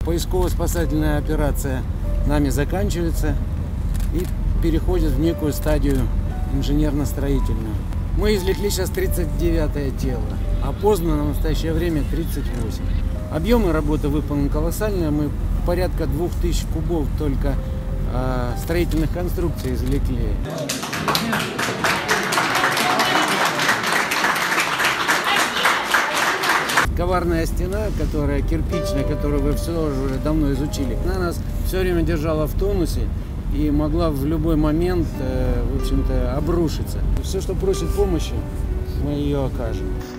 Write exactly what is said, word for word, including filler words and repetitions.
Поисково-спасательная операция нами заканчивается и переходит в некую стадию инженерно-строительную. Мы извлекли сейчас тридцать девятое тело, опознано в настоящее время тридцать восемь. Объемы работы выполнены колоссальные, мы порядка двух тысяч кубов только э, строительных конструкций извлекли. Коварная стена, которая кирпичная, которую вы все уже давно изучили, она нас все время держала в тонусе и могла в любой момент, в общем-то, обрушиться. Все, что просит помощи, мы ее окажем.